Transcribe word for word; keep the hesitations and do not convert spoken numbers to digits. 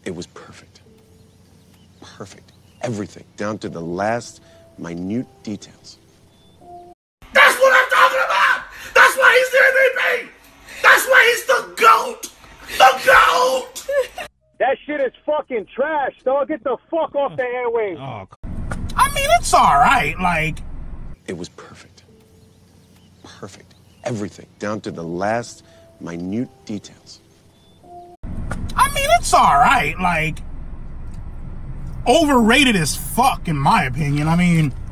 It was perfect. Perfect. Everything, down to the last minute details. That's what I'm talking about! That's why he's the M V P! That's why he's the GOAT! The GOAT! That shit is fucking trash, dog. Get the fuck off the airwaves. Oh, I mean, it's all right. Like, it was perfect. Perfect. Everything, down to the last minute details. I mean, it's all right. Like, overrated as fuck, in my opinion. I mean,